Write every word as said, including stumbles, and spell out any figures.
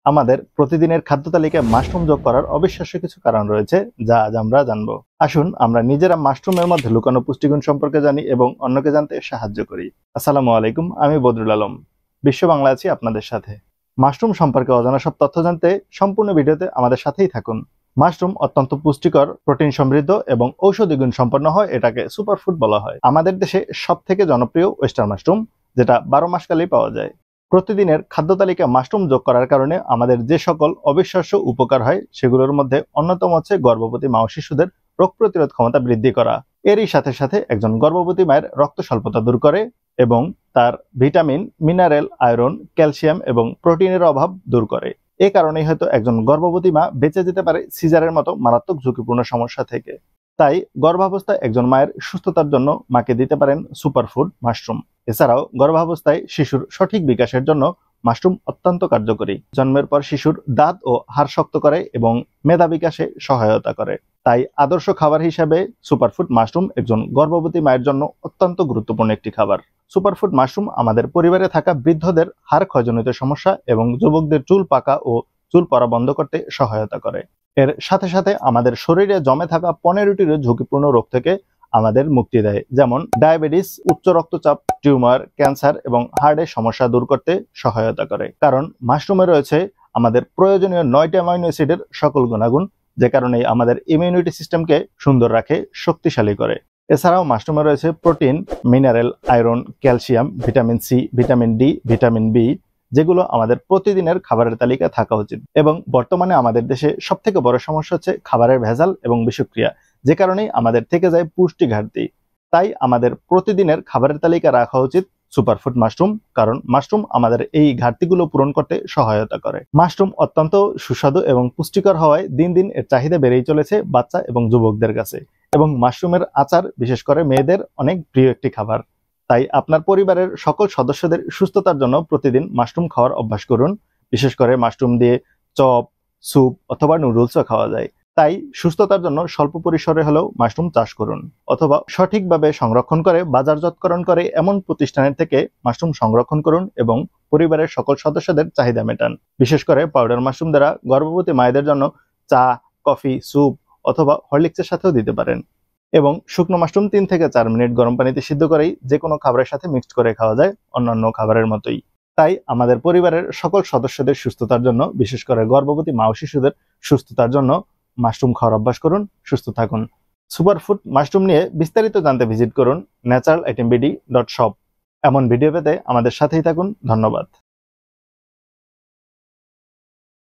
আমাদের প্রতিদিনের খাদ্য তালিকায় মাশরুম যোগ করার অবিশ্বাস্য কিছু কারণ রয়েছে, যা আজ আমরা জানবো। আসুন আমরা নিজেরা মাশরুমের মধ্যে লুকানো পুষ্টিগুণ সম্পর্কে জানি এবং অন্যকে জানতে সাহায্য করি। আসসালামু আলাইকুম, আমি বদরুল আলম, বিশ্ব বাংলা আছি আপনাদের সাথে। মাশরুম সম্পর্কে অজানা সব তথ্য জানতে সম্পূর্ণ ভিডিওতে আমাদের সাথেই থাকুন। মাশরুম অত্যন্ত পুষ্টিকর, প্রোটিন সমৃদ্ধ এবং ঔষধি গুণ সম্পন্ন হয়। এটাকে সুপারফুড বলা হয়। আমাদের দেশে সব থেকে জনপ্রিয় ওয়েস্টার মাশরুম, যেটা বারো মাস কালেই পাওয়া যায়। প্রতিদিনের খাদ্য তালিকায় মাশরুম যোগ করার কারণে আমাদের যে সকল অবিশ্বাস্য উপকার হয় সেগুলোর মধ্যে অন্যতম হচ্ছে গর্ভবতী মা ও শিশুদের রোগ প্রতিরোধ ক্ষমতা বৃদ্ধি করা। এরই সাথে সাথে একজন গর্ভবতী মায়ের রক্ত স্বল্পতা দূর করে এবং তার ভিটামিন, মিনারেল, আয়রন, ক্যালসিয়াম এবং প্রোটিনের অভাব দূর করে। এ কারণেই হয়তো একজন গর্ভবতী মা বেঁচে যেতে পারে সিজারের মতো মারাত্মক ঝুঁকিপূর্ণ সমস্যা থেকে। তাই গর্ভাবস্থায় একজন মায়ের সুস্থতার জন্য মাকে দিতে পারেন সুপারফুড মাশরুম। এছাড়াও গর্ভাবস্থায় শিশুর সঠিক বিকাশের জন্য মাশরুম অত্যন্ত কার্যকরী। জন্মের পর শিশুর দাঁত ও হাড় শক্ত করে এবং মেধা বিকাশে সহায়তা করে। তাই আদর্শ খাবার হিসাবে সুপারফুড মাশরুম একজন গর্ভবতী মায়ের জন্য অত্যন্ত গুরুত্বপূর্ণ একটি খাবার। সুপারফুড মাশরুম আমাদের পরিবারে থাকা বৃদ্ধদের হাড় ক্ষয়জনিত সমস্যা এবং যুবকদের চুল পাকা ও চুল পড়া বন্ধ করতে সহায়তা করে। এর সাথে সাথে আমাদের শরীরে জমে থাকা পনেরোটির ঝুঁকিপূর্ণ রোগ থেকে আমাদের মুক্তি দেয়, যেমন ডায়াবেটিস, উচ্চ রক্তচাপ, টিউমার, ক্যান্সার এবং হার্টের সমস্যা দূর করতে সহায়তা করে। কারণ মাশরুমে রয়েছে আমাদের প্রয়োজনীয় নয়টি অ্যামাইনো অ্যাসিডের সকল গুণাগুণ, যে কারণে আমাদের ইমিউনিটি সিস্টেমকে সুন্দর রাখে, শক্তিশালী করে। এছাড়াও মাশরুমে রয়েছে protein, mineral, iron, calcium, vitamin C, vitamin D, vitamin B, যেগুলো আমাদের প্রতিদিনের খাবারের তালিকায় থাকা উচিত। এবং বর্তমানে আমাদের দেশে সব থেকে বড় সমস্যা হচ্ছে খাবারের ভেজাল এবং বিষক্রিয়া, যে কারণেই আমাদের থেকে যায় পুষ্টি ঘাটতি। তাই আমাদের প্রতিদিনের খাবারের তালিকা রাখা উচিত সুপারফুড মাশরুম, কারণ মাশরুম আমাদের এই ঘাটতিগুলো পূরণ করতে সহায়তা করে। মাশরুম অত্যন্ত সুস্বাদু এবং পুষ্টিকর হওয়ায় দিন দিন এর চাহিদা বেড়েই চলেছে বাচ্চা এবং যুবকদের কাছে। এবং মাশরুমের আচার বিশেষ করে মেয়েদের অনেক প্রিয় একটি খাবার। তাই আপনার পরিবারের সকল সদস্যদের সুস্থতার জন্য প্রতিদিন মাশরুম খাওয়ার অভ্যাস করুন। বিশেষ করে মাশরুম দিয়ে চপ, স্যুপ অথবা নুডলসও খাওয়া যায়। তাই সুস্থতার জন্য স্বল্প পরিসরে হলেও মাশরুম চাষ করুন, অথবা সঠিকভাবে সংরক্ষণ করে বাজারজাতকরণ করে এমন প্রতিষ্ঠানের থেকে মাশরুম সংরক্ষণ করুন এবং পরিবারের সকল সদস্যদের চাহিদা মেটান। বিশেষ করে পাউডার মাশরুম দ্বারা গর্ভবতী মায়েদের জন্য চা, কফি, স্যুপ অথবা হরলিক্সের সাথেও দিতে পারেন। এবং শুকনো মাশরুম তিন থেকে চার মিনিট গরম পানিতে সিদ্ধ করেই যে কোনো খাবারের সাথে মিক্সড করে খাওয়া যায়, অন্যান্য খাবারের মতোই। তাই আমাদের পরিবারের সকল সদস্যদের সুস্থতার জন্য, বিশেষ করে গর্ভবতী মা ও শিশুদের সুস্থতার জন্য মাশরুম খাওয়ার অভ্যাস করুন। সুস্থ থাকুন। সুপারফুড মাশরুম নিয়ে বিস্তারিত জানতে ভিজিট করুন natural item BD dot shop. এমন ভিডিও পেতে আমাদের সাথেই থাকুন। ধন্যবাদ।